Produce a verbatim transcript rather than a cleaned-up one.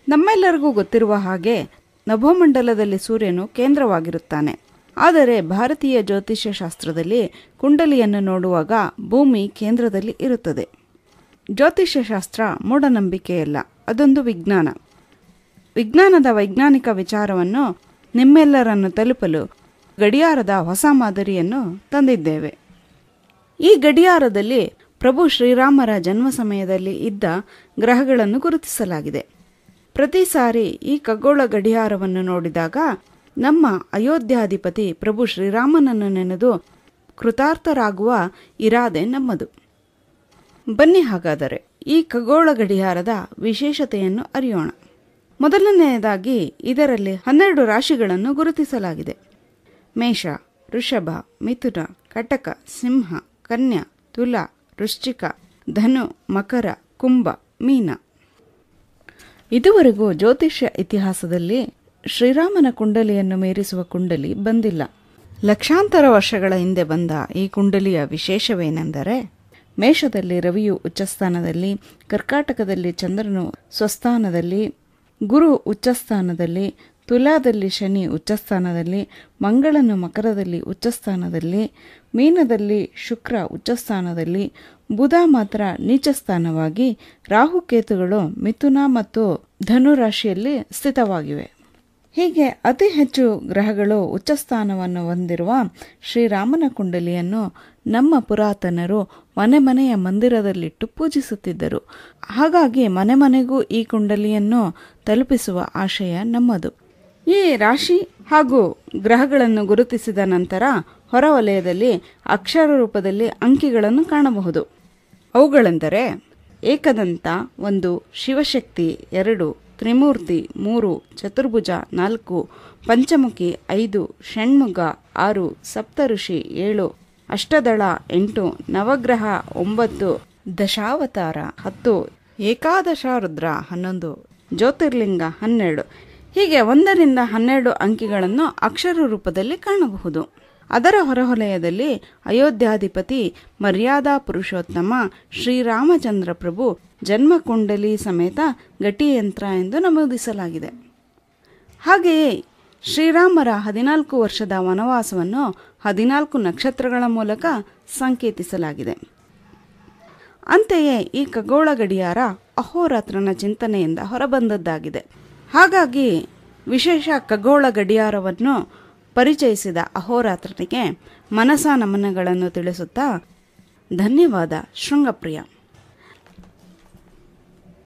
ನಮ್ಮೆಲ್ಲರಿಗೂ ಗೊತ್ತಿರುವ ಹಾಗೆ ನಭೋಮಂಡಲದಲ್ಲಿ ಸೂರ್ಯನು ಕೇಂದ್ರವಾಗಿರುತ್ತಾನೆ. ಆದರೆ ಭಾರತೀಯ ಜ್ಯೋತಿಷ್ಯ ಶಾಸ್ತ್ರದಲ್ಲಿ ಕುಂಡಲಿಯನ್ನು ನೋಡುವಾಗ ಭೂಮಿ ಕೇಂದ್ರದಲ್ಲಿ ಇರುತ್ತದೆ. ಜ್ಯೋತಿಷ್ಯ ಶಾಸ್ತ್ರ ಮೂಢನಂಬಿಕೆಯಲ್ಲ, ಅದೊಂದು ವಿಜ್ಞಾನ. ವಿಜ್ಞಾನದ ವೈಜ್ಞಾನಿಕ ವಿಚಾರವನ್ನು ನಿಮ್ಮೆಲ್ಲರನ್ನು ತಲುಪಲು ಗಡಿಯಾರದ ಹೊಸ ಮಾದರಿಯನ್ನು ತಂದಿದ್ದೇವೆ. ಈ ಗಡಿಯಾರದಲ್ಲಿ ಪ್ರಭು ಶ್ರೀರಾಮರ ಜನ್ಮ ಸಮಯದಲ್ಲಿ ಇದ್ದ ಗ್ರಹಗಳನ್ನು ಗುರುತಿಸಲಾಗಿದೆ. ಪ್ರತಿ ಸಾರಿ ಈ ಖಗೋಳ ಗಡಿಯಾರವನ್ನು ನೋಡಿದಾಗ ನಮ್ಮ ಅಯೋಧ್ಯಾಧಿಪತಿ ಪ್ರಭು ಶ್ರೀರಾಮನನ್ನು ನೆನೆದು ಕೃತಾರ್ಥರಾಗುವ ಇರಾದೆ ನಮ್ಮದು. ಬನ್ನಿ ಹಾಗಾದರೆ ಈ ಖಗೋಳ ಗಡಿಯಾರದ ವಿಶೇಷತೆಯನ್ನು ಅರಿಯೋಣ. ಮೊದಲನೆಯದಾಗಿ ಇದರಲ್ಲಿ ಹನ್ನೆರಡು ರಾಶಿಗಳನ್ನು ಗುರುತಿಸಲಾಗಿದೆ. ಮೇಷ, ವೃಷಭ, ಮಿಥುನ, ಕಟಕ, ಸಿಂಹ, ಕನ್ಯಾ, ತುಲಾ, ವೃಶ್ಚಿಕ, ಧನು, ಮಕರ, ಕುಂಭ, ಮೀನ. ಇದುವರೆಗೂ ಜ್ಯೋತಿಷ್ಯ ಇತಿಹಾಸದಲ್ಲಿ ಶ್ರೀರಾಮನ ಕುಂಡಲಿಯನ್ನು ಮೀರಿಸುವ ಕುಂಡಲಿ ಬಂದಿಲ್ಲ. ಲಕ್ಷಾಂತರ ವರ್ಷಗಳ ಹಿಂದೆ ಬಂದ ಈ ಕುಂಡಲಿಯ ವಿಶೇಷವೇನೆಂದರೆ, ಮೇಷದಲ್ಲಿ ರವಿಯು ಉಚ್ಚಸ್ಥಾನದಲ್ಲಿ, ಕರ್ಕಾಟಕದಲ್ಲಿ ಚಂದ್ರನು ಸ್ವಸ್ಥಾನದಲ್ಲಿ, ಗುರು ಉಚ್ಚಸ್ಥಾನದಲ್ಲಿ, ತುಲಾದಲ್ಲಿ ಶನಿ ಉಚ್ಚಸ್ಥಾನದಲ್ಲಿ, ಮಂಗಳನು ಮಕರದಲ್ಲಿ ಉಚ್ಚಸ್ಥಾನದಲ್ಲಿ, ಮೀನದಲ್ಲಿ ಶುಕ್ರ ಉಚ್ಚಸ್ಥಾನದಲ್ಲಿ, ಬುಧ ಮಾತ್ರ ನೀಚಸ್ಥಾನವಾಗಿ, ರಾಹುಕೇತುಗಳು ಮಿಥುನ ಮತ್ತು ಧನು ರಾಶಿಯಲ್ಲಿ ಸ್ಥಿತವಾಗಿವೆ. ಹೀಗೆ ಅತಿ ಹೆಚ್ಚು ಗ್ರಹಗಳು ಉಚ್ಚಸ್ಥಾನವನ್ನು ಹೊಂದಿರುವ ಶ್ರೀರಾಮನ ಕುಂಡಲಿಯನ್ನು ನಮ್ಮ ಪುರಾತನರು ಮನೆ ಮನೆಯ ಮಂದಿರದಲ್ಲಿಟ್ಟು ಪೂಜಿಸುತ್ತಿದ್ದರು. ಹಾಗಾಗಿ ಮನೆ ಮನೆಗೂ ಈ ಕುಂಡಲಿಯನ್ನು ತಲುಪಿಸುವ ಆಶಯ ನಮ್ಮದು. ಈ ರಾಶಿ ಹಾಗೂ ಗ್ರಹಗಳನ್ನು ಗುರುತಿಸಿದ ನಂತರ ಹೊರವಲಯದಲ್ಲಿ ಅಕ್ಷರ ರೂಪದಲ್ಲಿ ಅಂಕಿಗಳನ್ನು ಕಾಣಬಹುದು. ಅವುಗಳೆಂದರೆ ಏಕದಂತ ಒಂದು, ಶಿವಶಕ್ತಿ ಎರಡು, ತ್ರಿಮೂರ್ತಿ ಮೂರು, ಚತುರ್ಭುಜ ನಾಲ್ಕು, ಪಂಚಮುಖಿ ಐದು, ಷಣ್ಮುಗ ಆರು, ಸಪ್ತಋಷಿ ಏಳು, ಅಷ್ಟದಳ ಎಂಟು, ನವಗ್ರಹ ಒಂಬತ್ತು, ದಶಾವತಾರ ಹತ್ತು, ಏಕಾದಶ ರುದ್ರ ಹನ್ನೊಂದು, ಜ್ಯೋತಿರ್ಲಿಂಗ ಹನ್ನೆರಡು. ಹೀಗೆ ಒಂದರಿಂದ ಹನ್ನೆರಡು ಅಂಕಿಗಳನ್ನು ಅಕ್ಷರ ರೂಪದಲ್ಲಿ ಕಾಣಬಹುದು. ಅದರ ಹೊರವಲಯದಲ್ಲಿ ಅಯೋಧ್ಯಾಧಿಪತಿ ಮರ್ಯಾದಾ ಪುರುಷೋತ್ತಮ ಶ್ರೀರಾಮಚಂದ್ರ ಪ್ರಭು ಜನ್ಮಕುಂಡಲಿ ಸಮೇತ ಘಟಿಯಂತ್ರ ಎಂದು ನಮೂದಿಸಲಾಗಿದೆ. ಹಾಗೆಯೇ ಶ್ರೀರಾಮರ ಹದಿನಾಲ್ಕು ವರ್ಷದ ವನವಾಸವನ್ನು ಹದಿನಾಲ್ಕು ನಕ್ಷತ್ರಗಳ ಮೂಲಕ ಸಂಕೇತಿಸಲಾಗಿದೆ. ಅಂತೆಯೇ ಈ ಖಗೋಳ ಗಡಿಯಾರ ಅಹೋರಾತ್ರನ ಚಿಂತನೆಯಿಂದ ಹೊರಬಂದದ್ದಾಗಿದೆ. ಹಾಗಾಗಿ ವಿಶೇಷ ಖಗೋಳ ಗಡಿಯಾರವನ್ನು ಪರಿಚಯಿಸಿದ ಅಹೋರಾತ್ರನಿಗೆ ಮನಸ ನಮನಗಳನ್ನು ತಿಳಿಸುತ್ತಾ ಧನ್ಯವಾದ ಶೃಂಗಪ್ರಿಯ.